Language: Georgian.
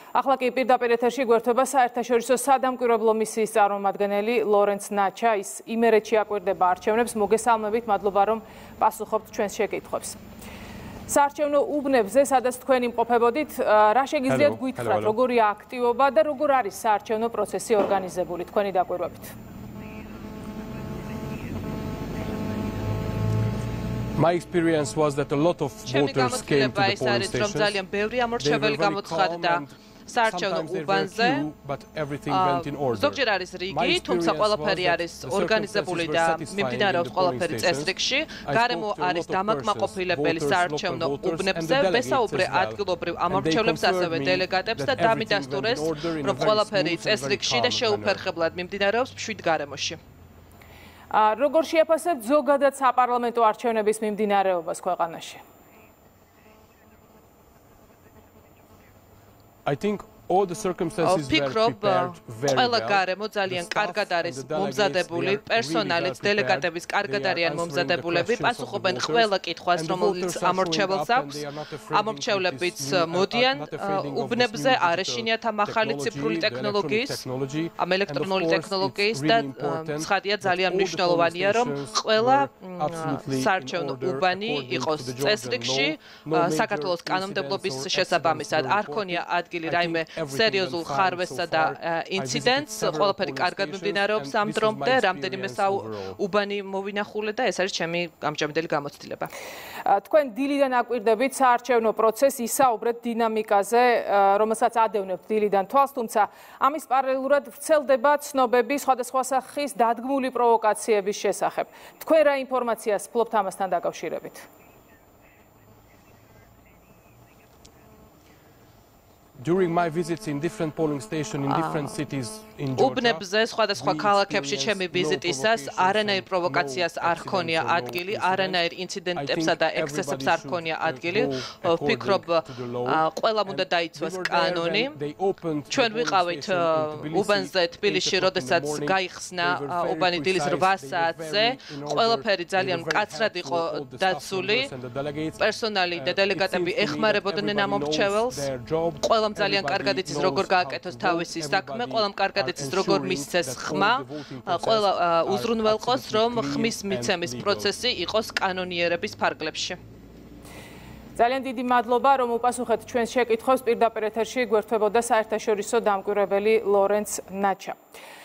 ახლა კი პირდაპირ ეთერში გვერდება საერთაშორისო სადამკვირვებლო მისიის წარმომადგენელი ლორენც ნაჩა, ის იმერეთში აკვირდება არჩევნებს. მოგესალმებით, მადლობა რომ პასუხობთ ჩვენს შეკითხვებს. საარჩევნო უბნებზე, სადაც თქვენ იმყოფებოდით, რა შეგიძლიათ გითხრათ, როგორია აქტივობა და როგორ არის საარჩევნო პროცესი ორგანიზებული თქვენი დაკვირვებით? My experience was that a lot of voters came to the polling stations. ძალიან ბევრი ამორჩეველი გამოცხადდა საარჩევნო უბანზე. ზოგჯერ არის რიგი, თუმცა ყველაფერი არის ორგანიზებული და მიმდინარეობს ყველაფერი წესრიგში. გარემო არის დამაკმაყოფილებელი საარჩევნო უბნებზე, ვესაუბრე ადგილობრივ ამორჩევლებს, ასევე დელეგატებს და დამიდასტურეს, რომ ყველაფერი წესრიგში და შეუფერხებლად მიმდინარეობს 7 გარემოში. როგორ შეაფასებთ ზოგადად საპარლამენტო არჩევნების მიმდინარეობას ქვეყანაში? I think all the circumstances were prepared very well. ყველა გარემო ძალიან კარგად არის მომზადებული, პერსონალიც, დელეგატების კარგად არიან მომზადებულები, პასუხობენ ყველა კითხვას, რომელიც ამორჩეველს აქვს. ამორჩევლებიც მოდიან უბნებზე, არ ეშინიათ ამ ახალი ციფრული ტექნოლოგიის, ამ ელექტრონული ტექნოლოგიის და ცხადია ძალიან მნიშვნელოვანია, რომ ყველა საარჩევნო უბანი იყოს წესრიგში, საქართველოს კანონმდებლობის შესაბამისად. არ ქონია ადგილი რაიმე სერიოზულ ხარვესსა და ინციდენტს, ყველაფერი კარგად მიმდინარეობს ამ დრომდე, რამდენიმე უბანი მოვინახულე და ეს არის ჩემი ამჟამინდელი გამოცდილება. თქვენ დილიდან აკვირდებით საარჩევნო პროცესს, ისაუბრეთ დინამიკაზე, რომელსაც ადევნებთ დილიდან თვალს, თუმცა ამის პარალელურად ვრცელდება ცნობები სხვადასხვა სახის დადგმული პროვოკაციების შესახებ. თქვენ რა ინფორმაციას ფლობთ ამასთან დაკავშირებით? During my visits in different polling stations in different cities in Georgia. უბნებზე სხვადასხვა ქალაქებში ჩემი ვიზიტისას არანაირ პროვოკაციას არ ჰქონია ადგილი, არანაირ ინციდენტებსა და ექსესებს არ ჰქონია ადგილი. ვფიქრობ, ყველამ უნდა დაიცვას კანონი. ჩვენ ვიყავით უბანზე თბილისში, როდესაც გაიხსნა უბანი დილის 8 საათზე. ყველაფერი ძალიან მკაცრად იყო დაცული. პერსონალი და დელეგატები ეხმარებოდნენ ამ მომრჩეველს. ყველამ ძალიან კარგად იცის, როგორ გააკეთოს თავისი საქმე, ყველამ კარგად იცის, როგორ მისცეს ხმა, ყველა უზრუნველყოს, რომ ხმის მიცემის პროცესი იყოს კანონიერების ფარგლებში. ძალიან დიდი მადლობა, რომ უპასუხეთ ჩვენს შეკითხვებს. პირდაპირ ეთერში გვერდებოდა საერთაშორისო დამკვირვებელი ლორენც ნაჩა.